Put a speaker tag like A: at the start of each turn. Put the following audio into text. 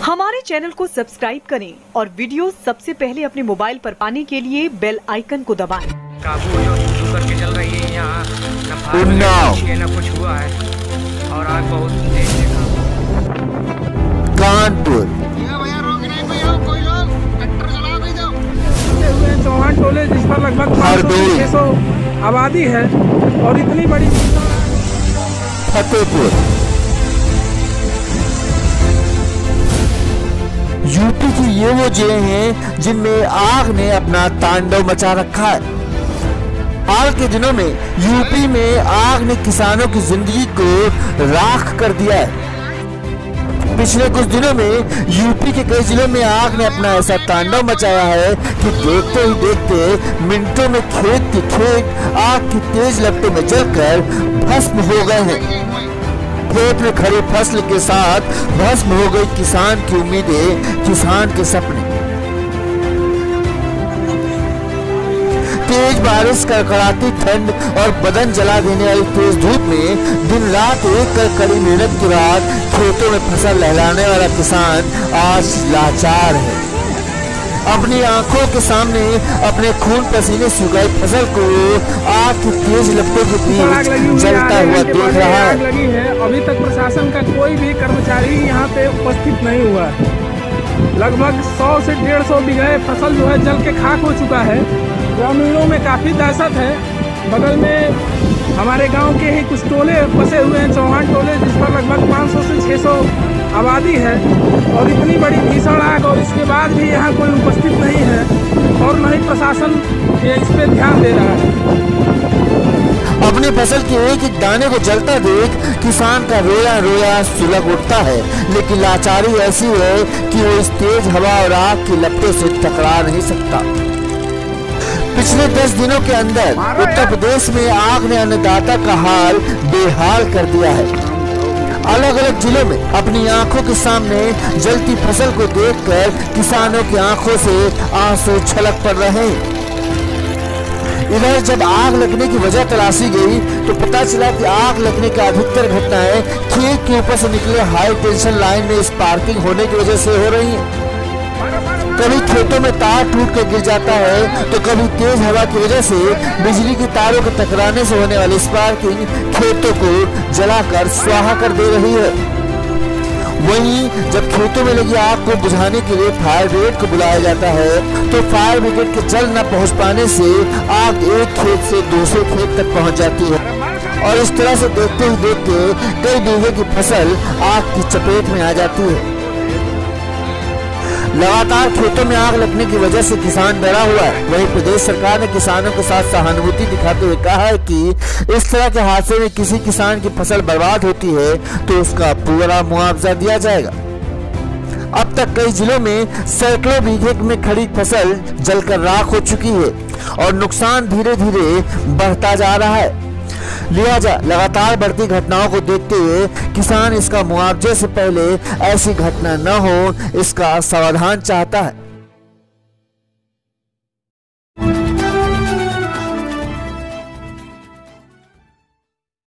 A: हमारे चैनल को सब्सक्राइब करें और वीडियो सबसे पहले अपने मोबाइल पर पाने के लिए बेल आइकन को दबाएं।
B: काबू जो करके चल रही है यहाँ, न कुछ हुआ है और आग बहुत तेज है।
C: कानपुर
D: कोई लोग ट्रैक्टर चला भी दो।
E: चौहान टोले जिस पर लगभग 500-600 आबादी है और इतनी बड़ी
C: फतेहपुर यूपी की ये वो जेलें हैं जिनमें आग ने अपना तांडव मचा रखा है। हाल के दिनों में यूपी में आग ने किसानों की जिंदगी को राख कर दिया है। पिछले कुछ दिनों में यूपी के कई जिलों में आग ने अपना ऐसा तांडव मचाया है कि देखते ही देखते मिनटों में खेत के खेत आग की तेज लपटों में जलकर भस्म हो गए हैं। खेत में खड़ी फसल के साथ भस्म हो गई किसान की उम्मीदें, किसान के सपने। तेज बारिश, कड़कड़ाती ठंड और बदन जला देने वाली तेज धूप में दिन रात एक कर कड़ी मेहनत के बाद खेतों में फसल लहलाने वाला किसान आज लाचार है। अपनी आंखों के सामने अपने खून पसीने सुखाई फसल को आग की तेज लपटों के बीच जलता हुआ देख रहा है।
E: अभी तक प्रशासन का कोई भी कर्मचारी यहाँ पे उपस्थित नहीं हुआ है। लगभग 100 से 150 बीघे फसल जो है जल के खाक हो चुका है। ग्रामीणों में काफ़ी दहशत है। बगल में हमारे गांव के ही कुछ टोले बसे हुए हैं, चौहान टोले, जिस पर लगभग 500 से 600 आबादी है और इतनी बड़ी भीषण आग, और इसके बाद भी यहाँ कोई उपस्थित नहीं है और न ही प्रशासन इस पे ध्यान दे रहा है।
C: अपनी फसल के एक एक दाने को जलता देख किसान का रोया रोया सुलग उठता है, लेकिन लाचारी ऐसी है कि वो इस तेज हवा और आग की लपटों से टकरा नहीं सकता। पिछले 10 दिनों के अंदर उत्तर प्रदेश में आग ने अन्नदाता का हाल बेहाल कर दिया है। अलग अलग जिलों में अपनी आंखों के सामने जलती फसल को देखकर किसानों की आंखों से आंसू छलक पड़ रहे हैं। इधर जब आग लगने की वजह तलाशी गई तो पता चला कि आग लगने की अधिकतर घटनाएं खेत के ऊपर से निकले हाई टेंशन लाइन में स्पार्किंग होने की वजह से हो रही हैं। कभी खेतों में तार टूट कर गिर जाता है तो कभी तेज हवा की वजह से बिजली की तारों के टकराने से होने वाली स्पार्किंग खेतों को जलाकर स्वाहा कर दे रही है। वहीं जब खेतों में लगी आग को बुझाने के लिए फायर ब्रिगेड को बुलाया जाता है तो फायर ब्रिगेड के जल न पहुंच पाने से आग एक खेत से दूसरे खेत तक पहुंच जाती है और इस तरह से देखते ही देखते कई बीघे की फसल आग की चपेट में आ जाती है। लगातार खेतों में आग लगने की वजह से किसान डरा हुआ है। वहीं प्रदेश सरकार ने किसानों के साथ सहानुभूति दिखाते हुए कहा है कि इस तरह के हादसे में किसी किसान की फसल बर्बाद होती है तो उसका पूरा मुआवजा दिया जाएगा। अब तक कई जिलों में सैकड़ों बीघे में खड़ी फसल जलकर राख हो चुकी है और नुकसान धीरे धीरे बढ़ता जा रहा है। लिहाजा लगातार बढ़ती घटनाओं को देखते हुए किसान इसका मुआवजे से पहले ऐसी घटना न हो, इसका समाधान चाहता है।